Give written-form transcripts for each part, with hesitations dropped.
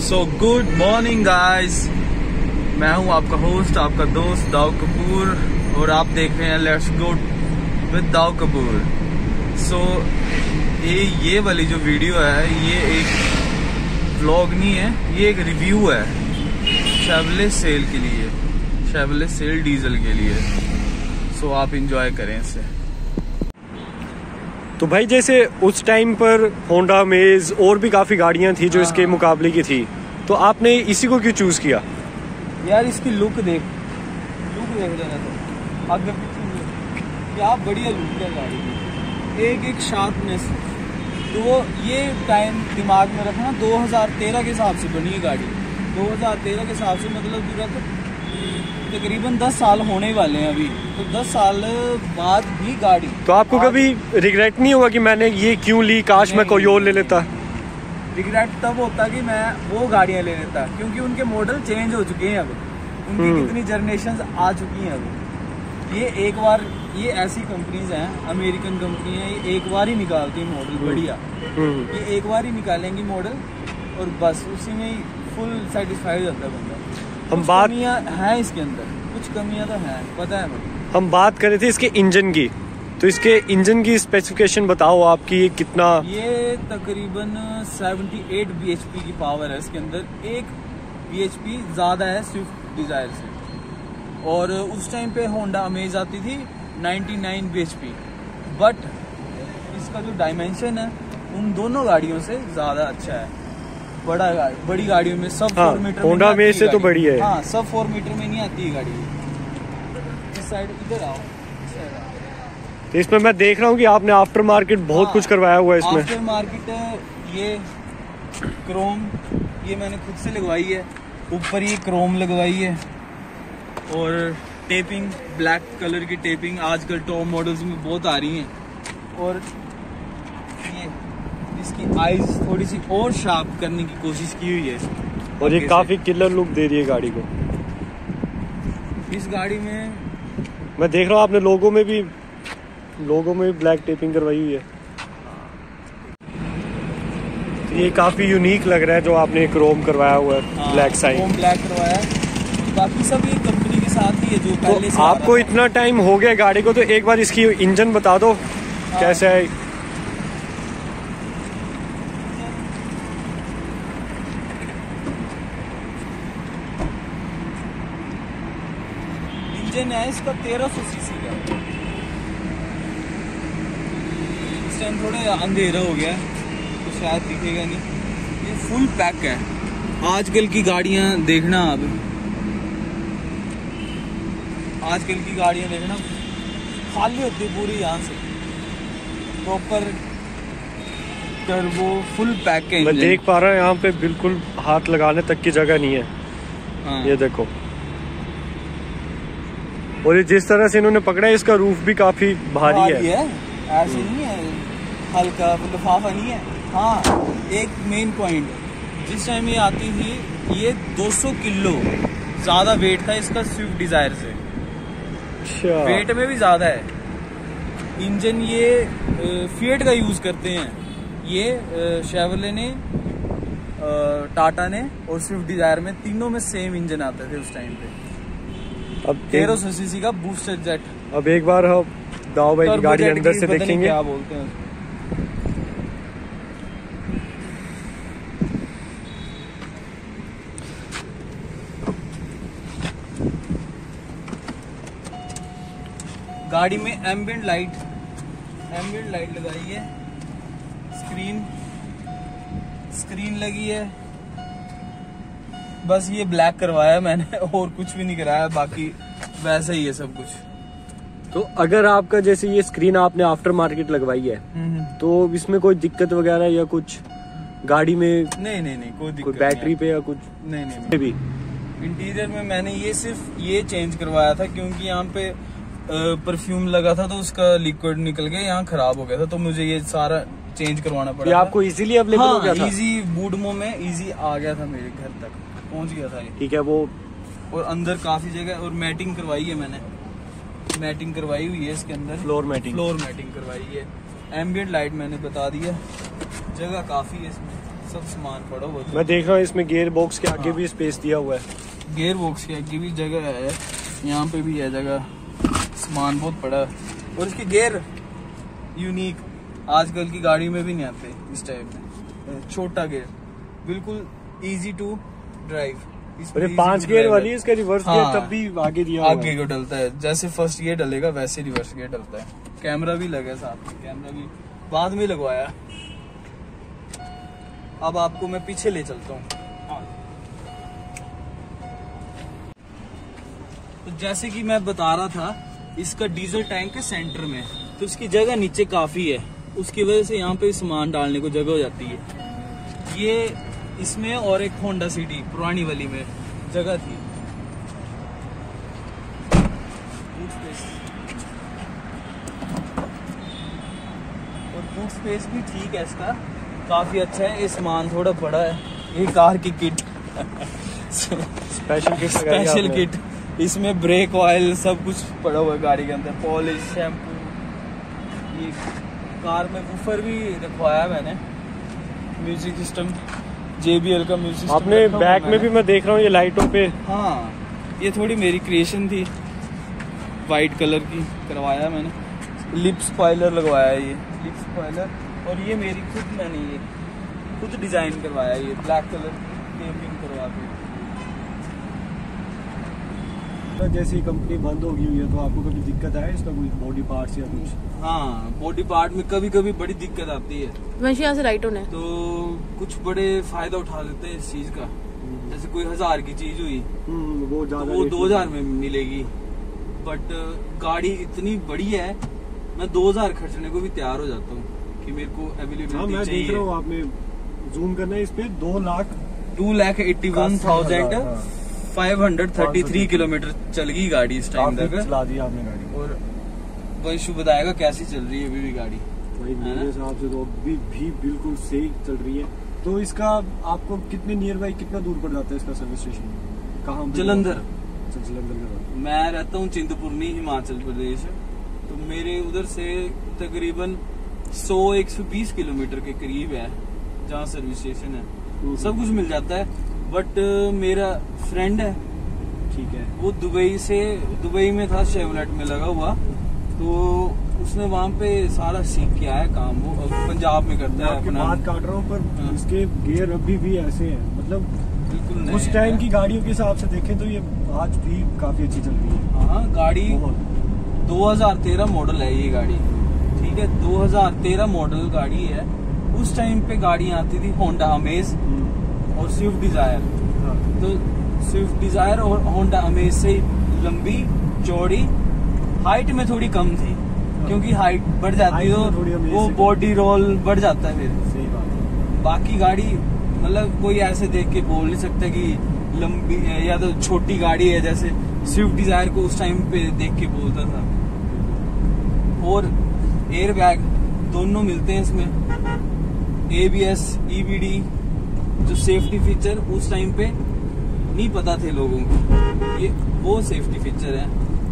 So good morning guys, मैं हूं आपका होस्ट, आपका दोस्त दाऊ कपूर, और आप देख रहे हैं let's go with Dau Kapoor. So ये वाली जो वीडियो है ये एक व्लॉग नहीं है, ये एक रिव्यू है शेवरले सेल के लिए, शेवरले सेल डीजल के लिए। सो आप इंजॉय करें इसे। तो भाई जैसे उस टाइम पर होंडा मेज और भी काफ़ी गाड़ियां थी जो इसके मुकाबले की थी, तो आपने इसी को क्यों चूज़ किया? यार इसकी लुक देख लेना, तो आगे पीछे क्या बढ़िया लुक है गाड़ी की, एक शार्पनेस। तो वो ये टाइम दिमाग में रखना, 2013 के हिसाब से बनी है गाड़ी, 2013 के हिसाब से मतलब पूरा तकरीबन 10 साल होने वाले हैं अभी, तो 10 साल बाद भी गाड़ी। तो आपको कभी रिग्रेट नहीं हुआ कि मैंने ये क्यों ली, काश मैं कोई और ले लेता? रिग्रेट तब होता कि मैं वो गाड़ियाँ ले लेता, क्योंकि उनके मॉडल चेंज हो चुके हैं अब, उनकी कितनी जनरेशन आ चुकी हैं अब। ये एक बार, ये ऐसी कंपनीज हैं, अमेरिकन कंपनी है, ये एक बार ही निकालती है मॉडल बढ़िया, ये एक बार ही निकालेंगी मॉडल और बस उसी में ही फुल सेटिस्फाई हो जाता है बंदा। हम बात है इसके अंदर कुछ कमियां तो हैं, पता है मुझे। हम बात कर रहे थे इसके इंजन की, तो इसके इंजन की स्पेसिफिकेशन बताओ आपकी, ये कितना? ये तकरीबन 78 bhp की पावर है इसके अंदर, 1 bhp ज्यादा है स्विफ्ट डिजायर से, और उस टाइम पे होंडा अमेज आती थी 99 bhp, बट इसका जो डायमेंशन है उन दोनों गाड़ियों से ज्यादा अच्छा है। बड़ी गाड़ियों में सब 4 मीटर होंडा में से तो बड़ी है। हाँ, सब 4 मीटर में नहीं आती है गाड़ी। इस साइड इधर आओ। तो इसमें मैं देख रहा हूँ कि आपने आफ्टर मार्केट बहुत कुछ करवाया हुआ है इसमें। आफ्टर मार्केट ये क्रोम, ये मैंने खुद से लगवाई है, ऊपर ये क्रोम लगवाई है, और टेपिंग, ब्लैक कलर की टेपिंग आजकल टॉप मॉडल्स में बहुत आ रही हैं, और ये इसकी आईज थोड़ी सी और शार्प करने की कोशिश की हुई है, और ये काफी किलर लुक दे रही है गाड़ी को। इस गाड़ी में मैं देख रहा हूँ आपने लोगों में भी ब्लैक टेपिंग करवाई हुई है, तो ये काफी यूनिक लग रहा है जो आपने क्रोम करवाया हुआ है। ब्लैक साइन क्रोम ब्लैक करवाया है, बाकी सब ये कंपनी के साथ ही है जो पहले से। आपको इतना टाइम हो गया गाड़ी को, तो एक बार इसकी इंजन बता दो कैसा है। इंजन है इसका 1300 सीसी का। इस टाइम थोड़ा अंधेरा हो गया तो शायद दिखेगा नहीं, ये फुल पैक है। आजकल की गाड़ियां देखना, अब आजकल की गाड़ियां देखना खाली होती पूरी, यहाँ से प्रॉपर टर्बो फुल पैक है। मैं देख पा रहा हूँ यहाँ पे बिल्कुल हाथ लगाने तक की जगह नहीं है। हाँ। ये देखो, और ये जिस तरह से इन्होंने पकड़ा है, इसका रूफ भी काफी भारी है। ऐसे नहीं है हल्का लिफाफा नहीं है। हाँ, एक मेन पॉइंट, जिस टाइम ये आती थी ये 200 किलो ज्यादा वेट था इसका स्विफ्ट डिजायर से। अच्छा, वेट में भी ज्यादा है। इंजन ये फिएट का यूज करते हैं, ये शेवरले ने, टाटा ने और स्विफ्ट डिजायर में, तीनों में सेम इंजन आते थे उस टाइम पे। अब 1300 सीसी का बूस्टर जेट। अब एक बार हम दाऊ भाई की गाड़ी अंदर से देखेंगे, क्या बोलते हैं। गाड़ी में एम्बिएंट लाइट लगाई है, स्क्रीन लगी है, बस ये ब्लैक करवाया मैंने और कुछ भी नहीं कराया, बाकी वैसा ही है सब कुछ। तो अगर आपका जैसे ये स्क्रीन आपने आफ्टर मार्केट लगवाई है, तो इसमें कोई दिक्कत वगैरह या कुछ गाड़ी में? नहीं कोई दिक्कत, कोई बैटरी पे या कुछ? नहीं भी इंटीरियर में मैंने ये सिर्फ ये चेंज करवाया था, क्योंकि यहाँ पे परफ्यूम लगा था तो उसका लिक्विड निकल गया, यहाँ खराब हो गया था, तो मुझे ये सारा चेंज करवाना पड़ा। ये आपको इजीली अवेलेबल हो गया था? इजी बूडमो में इजी आ गया था, मेरे घर तक पहुंच गया था ये। ठीक है, वो और अंदर काफी जगह, और मैटिंग करवाई है मैंने, मैटिंग करवाई हुई है इसके अंदर, फ्लोर मैटिंग करवाई है। एम्बिएंट लाइट मैंने बता दिया, जगह काफी है इसमें। सब सामान पड़ा हुआ। मैं देख रहा हूँ इसमें गियर बॉक्स के आगे भी स्पेस दिया हुआ है। गियर बॉक्स के आगे भी जगह है, यहाँ पे भी है जगह, सामान बहुत पड़ा है। और इसके गियर यूनिक, आजकल की गाड़ी में भी नहीं आते इस टाइप में। छोटा गियर, बिल्कुल इजी टू ड्राइव। अरे 5 गियर वाली है, इसका रिवर्स गियर हाँ, तब भी आगे दिया हुआ है। आगे को डलता है, जैसे फर्स्ट गियर डलेगा वैसे रिवर्स गियर डलता है। कैमरा भी लगा है साथ में, कैमरा भी बाद में लगवाया। अब आपको मैं पीछे ले चलता हूँ। तो जैसे कि मैं बता रहा था, इसका डीजल टैंक है सेंटर में, तो इसकी जगह नीचे काफी है, उसकी वजह से यहाँ पे सामान डालने को जगह हो जाती है। ये इसमें और एक होंडा सिटी पुरानी वाली में जगह थी। और बूट स्पेस भी ठीक है इसका, काफी अच्छा है। ये सामान थोड़ा बड़ा है, ये कार की किट स्पेशल किट, इसमें ब्रेक ऑयल सब कुछ पड़ा हुआ है गाड़ी के अंदर, पॉलिश, शैम्पू। ये कार में वूफर भी रखवाया मैंने, म्यूजिक सिस्टम, JBL का म्यूजिक सिस्टम आपने बैक में भी मैं देख रहा हूँ ये लाइटों पे। हाँ, ये थोड़ी मेरी क्रिएशन थी, वाइट कलर की करवाया मैंने। लिप स्पॉइलर लगवाया, ये लिप स्पॉइलर, और ये मेरी खुद, मैंने ये खुद डिजाइन करवाया, ये ब्लैक कलर टेपिंग करवा के। जैसे कंपनी बंद हो गई हुई है तो आपको कभी दिक्कत आया इसका, कोई बॉडी पार्ट्स या कुछ? हाँ, बॉडी पार्ट में कभी कभी बड़ी दिक्कत आती है। वैसे यहाँ से राइट होना है तो कुछ बड़े फायदा उठा लेते हैं इस चीज का। जैसे कोई 1000 की चीज हुई वो तो वो 2000 में मिलेगी, बट गाड़ी इतनी बड़ी है, मैं 2000 खर्चने को भी तैयार हो जाता हूँ कि मेरे को अवेलेबिलिटी चाहिए। देख रहा हूँ, आपने जूम करना है इस पे, 2,81,533 किलोमीटर चल गई गाड़ी इस टाइम तक। चला दी आपने गाड़ी, और वही शु बताएगा कैसी चल रही है अभी भी गाड़ी। भाई मेरे हिसाब से तो अभी भी बिल्कुल सही चल रही है। तो इसका आपको कितने नियर बाई कितना दूर पड़ जाता है इसका सर्विस स्टेशन? कहाँ? जलंधर। जलंधर। मैं रहता हूँ चिंतपूर्णी, हिमाचल प्रदेश, तो मेरे उधर से तकरीबन 100-120 किलोमीटर के करीब है जहाँ सर्विस स्टेशन है। सब कुछ मिल जाता है, बट मेरा फ्रेंड है, ठीक है, वो दुबई में था, शेवलेट में लगा हुआ, तो उसने वहाँ पे सारा सीख के आया काम। वो पंजाब में करता है अपना। बात काट रहा हूँ, पर इसके गियर अभी भी ऐसे हैं, मतलब बिल्कुल उस टाइम की गाड़ियों के हिसाब से देखें तो ये आज भी काफी अच्छी चल रही है। हाँ, गाड़ी 2013 मॉडल है ये गाड़ी, ठीक है, 2013 मॉडल गाड़ी है। उस टाइम पे गाड़ी आती थी होंडा अमेज और स्विफ्ट डिजायर। तो स्विफ्ट डिजायर और होंडा अमेज से लंबी चौड़ी, हाइट में थोड़ी कम थी, क्योंकि हाइट बढ़ जाती है तो वो बॉडी रोल बढ़ जाता है। फिर सही बात है। बाकी गाड़ी मतलब कोई ऐसे देख के बोल नहीं सकता कि लंबी है या तो छोटी गाड़ी है, जैसे स्विफ्ट डिजायर को उस टाइम पे देख के बोलता था। और एयर बैग दोनों मिलते हैं इसमें, ABS, EBD, जो सेफ्टी फीचर उस टाइम पे नहीं पता थे लोगों को, ये वो सेफ्टी फीचर है।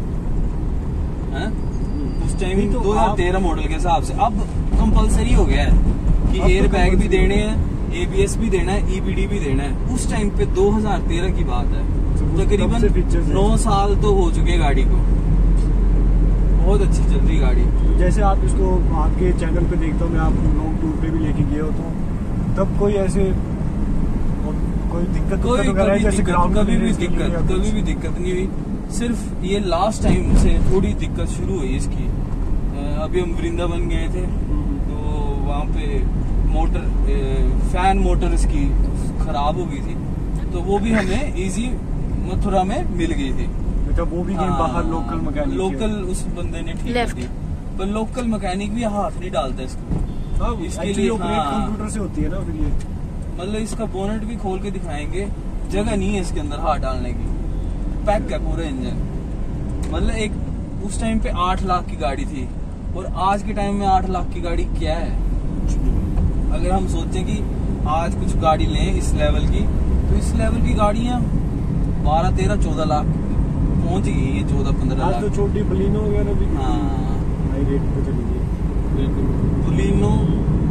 उस टाइम तो 2013 मॉडल के हिसाब से अब कंपलसरी हो गया है कि एयर बैग भी देने हैं, ABS भी देना है, EBD भी देना है। उस टाइम पे 2013 की बात है, तकरीबन 9 साल तो हो चुके गाड़ी को, बहुत अच्छी चल रही गाड़ी। जैसे आप इसको आपके चैनल पे देखता हूँ मैं, आप लॉन्ग टूर पे भी लेके गए हो, तो तब कोई ऐसे कोई दिक्कत कभी भी दिक्कत नहीं हुई। सिर्फ ये लास्ट टाइम से थोड़ी दिक्कत शुरू हुई इसकी। अभी हम वृंदावन गए थे, तो वहाँ पे मोटर फैन मोटर इसकी खराब हो गई थी, तो वो भी हमें इजी मथुरा में मिल गई थी। वो भी बाहर लोकल मैकेनिक, लोकल उस बंदे ने ठीक कर दी, पर लोकल मैकेनिक भी हाथ नहीं डालता इसको। इसके लिए कंप्यूटर से होती है ना, फिर ये मतलब इसका बोनेट भी खोल के दिखाएंगे, जगह नहीं है इसके अंदर हाथ डालने की, पैक है पूरा इंजन। मतलब एक उस टाइम पे 8 लाख की गाड़ी थी, और आज के टाइम में 8 लाख की गाड़ी क्या है? अगर हम सोचें कि आज कुछ गाड़ी लें इस लेवल की, तो इस लेवल की गाड़ियां 12, 13, 14 लाख पहुंच गई है, 14, 15 लाख। तो छोटी बलिनो वगैरह भी हाँ हाई रेट पे चली गई। बिल्कुल, बलिनो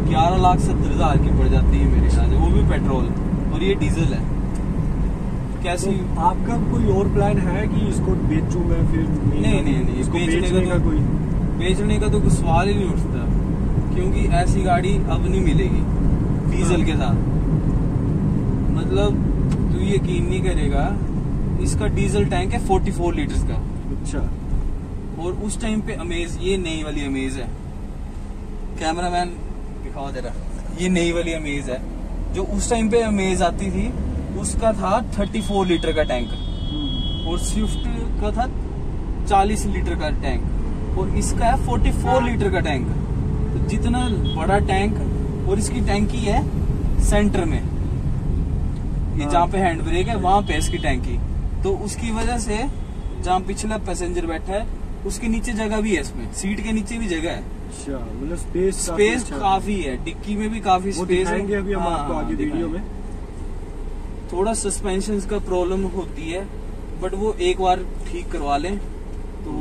11,70,000 की पड़ जाती है मेरे ख्याल से, वो भी पेट्रोल, और ये डीजल है। कैसी तो आपका कोई और प्लान है कि इसको बेचूं मैं फिर? नहीं, इसको बेचने का तो कोई सवाल ही नहीं उठता, क्योंकि ऐसी गाड़ी अब नहीं मिलेगी डीजल के साथ। मतलब तू यकीन नहीं करेगा, इसका डीजल टैंक है 44 लीटर्स का। अच्छा। और उस टाइम पे अमेज, ये नई वाली अमेज है, कैमरामैन दिखाओ जरा, ये नई वाली अमेज है। जो उस टाइम पे अमेज आती थी उसका था 34 लीटर का टैंक, और स्विफ्ट का था 40 लीटर का टैंक, और इसका है 44 लीटर का टैंक। तो जितना बड़ा टैंक, और इसकी टैंकी है सेंटर में, ये जहाँ पे हैंड ब्रेक है वहां पे इसकी टैंकी। तो उसकी वजह से जहाँ पिछला पैसेंजर बैठा है उसके नीचे जगह भी है, इसमें सीट के नीचे भी जगह है। अच्छा, मतलब स्पेस काफी है, डिक्की में भी काफी स्पेस है। अभी हम आपको आगे वीडियो में। थोड़ा सस्पेंशन का प्रॉब्लम होती है, बट वो एक बार ठीक करवा लें तो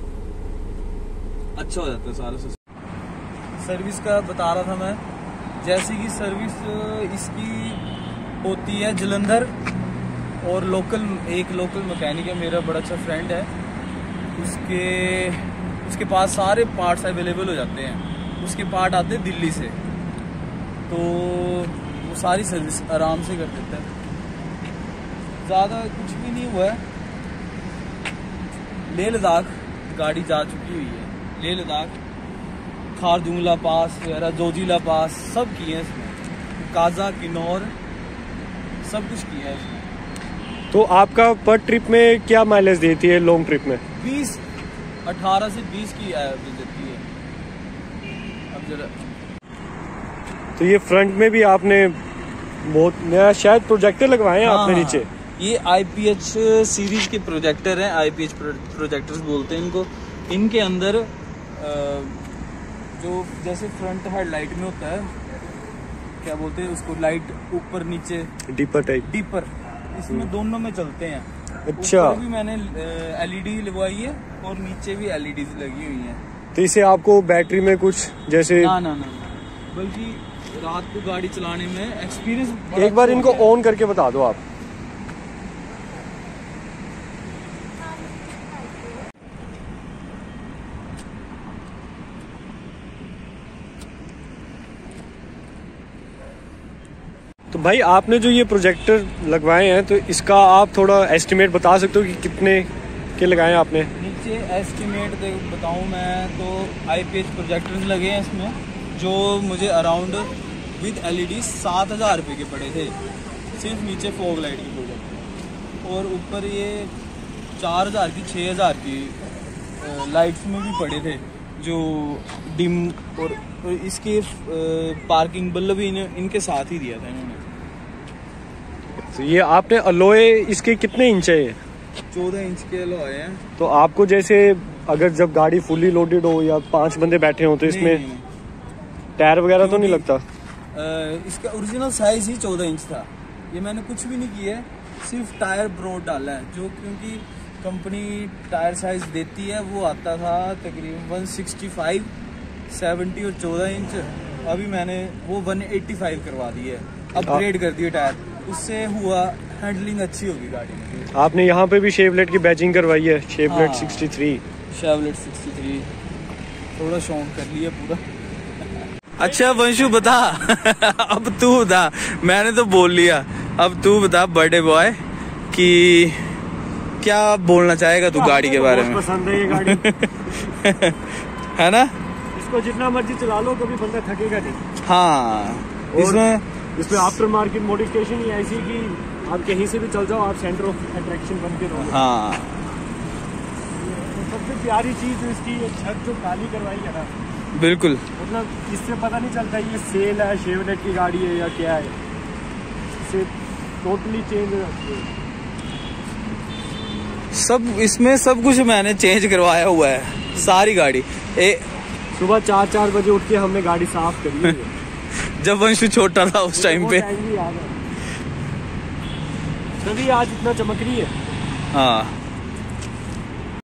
अच्छा हो जाता है सारा। सर्विस का बता रहा था मैं, जैसे कि सर्विस इसकी होती है जलंधर, और एक लोकल मैकेनिक है मेरा, बड़ा अच्छा फ्रेंड है, उसके पास सारे पार्ट्स अवेलेबल हो जाते हैं। उसके पार्ट आते हैं दिल्ली से, तो वो सारी सर्विस आराम से कर देता है। ज़्यादा कुछ भी नहीं हुआ है। लेह लद्दाख गाड़ी जा चुकी हुई है, लेह लद्दाख, खारदुंगला पास वगैरह, जोजिला पास सब किए हैं इसमें, काजा, किन्नौर, सब कुछ किया है इसमें। तो आपका पर ट्रिप में क्या माइलेज देती है लॉन्ग ट्रिप में? 18 से 20 की एवरेज देती है। अब जरा, तो ये फ्रंट में भी आपने बहुत नया शायद प्रोजेक्टर लगवाए हैं आपने नीचे। ये IPH सीरीज के प्रोजेक्टर हैं, IPH प्रोजेक्टर्स बोलते हैं इनको। इनके अंदर जो जैसे फ्रंट हेडलाइट में होता है, क्या बोलते हैं उसको, लाइट ऊपर नीचे, डीपर, इसमें दोनों में चलते हैं। अच्छा। ऊपर भी मैंने LED लगवाई है और नीचे भी LEDs लगी हुई हैं। तो इसे आपको बैटरी में कुछ जैसे ना, बल्कि रात को गाड़ी चलाने में एक्सपीरियंस। एक बार इनको ऑन करके बता दो आप। तो भाई आपने जो ये प्रोजेक्टर लगवाए हैं, तो इसका आप थोड़ा एस्टिमेट बता सकते हो कि कितने के लगाए हैं आपने? नीचे एस्टिमेट बताऊं मैं तो IPH प्रोजेक्टर्स लगे हैं इसमें, जो मुझे अराउंड विद LED 7,000 रुपये के पड़े थे, सिर्फ नीचे फॉग लाइट की प्रोजेक्टर, और ऊपर ये 4,000 की 6,000 की लाइट्स में भी पड़े थे, जो डिम, और इसके पार्किंग बल्ब भी इनके साथ ही दिया था इन्होंने। तो ये आपने अलॉय इसके कितने इंच है? 14 इंच के अलॉय हैं। तो आपको जैसे अगर जब गाड़ी फुली लोडेड हो या 5 बंदे बैठे हो तो इसमें टायर वगैरह तो नहीं लगता? इसका ओरिजिनल साइज ही 14 इंच था। ये मैंने कुछ भी नहीं किया है, सिर्फ टायर ब्रॉड डाला है, जो क्योंकि कंपनी टायर साइज देती है वो आता था तकरीबन 165, 70 और 14 इंच। अभी मैंने वो 185 करवा दी है, अपग्रेड कर दिए टायर, उससे हुआ हैंडलिंग अच्छी होगी गाड़ी में। आपने यहाँ पे भी शेवलेट की बैजिंग करवाई है, शेवलेट 63। शेवलेट 63 थोड़ा शौक कर लिया पूरा। अच्छा वंशु बता अब तू बता, मैंने तो बोल लिया, अब तू बता बर्थडे बॉय कि क्या बोलना चाहेगा तू गाड़ी के बारे में? पसंद है ये गाड़ी है ना, इसको जितना मर्जी चला लो कभी बंदा थकेगा नहीं। हाँ, इसमें आफ्टर मार्केट मॉडिफिकेशन ही ऐसी कि आप कहीं से भी चल जाओ, आप सेंटर ऑफ अट्रैक्शन बन के रहोगे। हाँ, सबसे प्यारी चीज इसकी छत जो काली करवाई है ना, बिल्कुल, मतलब इससे पता नहीं चलता ये सेल है, शेवलेट की गाड़ी है या क्या है, इससे टोटली चेंज हो जाती है। सब इसमें सब कुछ मैंने चेंज करवाया हुआ है, सारी गाड़ी। सुबह 4 बजे उठ के हमने गाड़ी साफ करी है जब वंशु छोटा था उस टाइम पे, तभी आज इतना चमक रही है। हाँ।